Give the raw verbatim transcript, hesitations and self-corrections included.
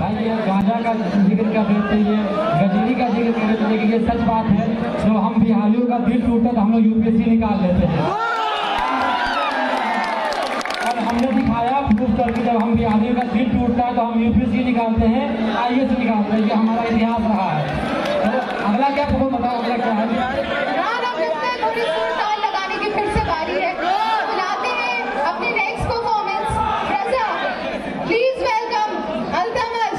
भाई ये गांजा का जिक्र कर रहे थे, ये गजनी का जिक्र कर रहे थे, लेकिन ये सच बात है। जब हम बिहारियों का दिल टूटा तो हम लोग यूपीएससी निकाल लेते हैं, और हमने दिखाया प्रूफ करके जब हम बिहारियों का दिल टूटता है तो हम यूपीएससी निकालते हैं, आईएएस निकालते हैं। ये हमारा इतिहास रहा है। तो अगला क्या आपको बताओ, अगला क्या है? लगाने की फिर से बारी है, बुलाते हैं अपने next performance. Please welcome Altamash.